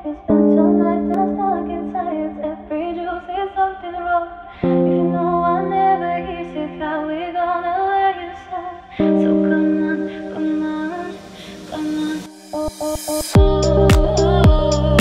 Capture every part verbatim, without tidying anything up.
You spent your lifetime stuck in science. Every juice is something wrong. If you know I never hear you, how we gonna let you sound? So come on, come on, come on. Oh, oh, oh, oh, oh,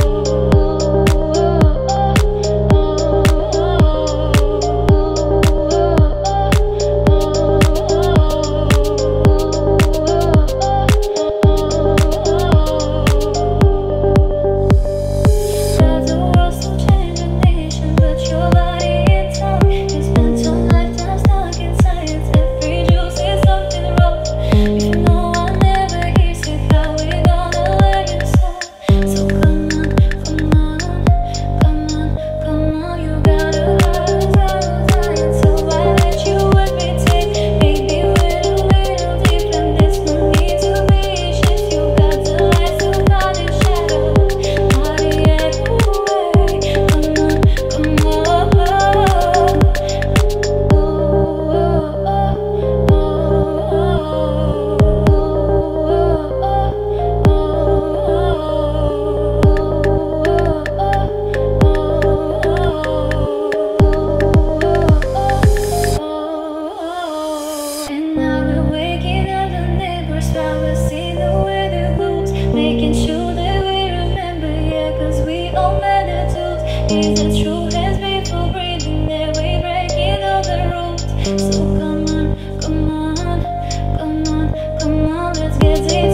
is it true? Hands made for breathing, there we breaking all the rules. So come on, come on, come on, come on, let's get it.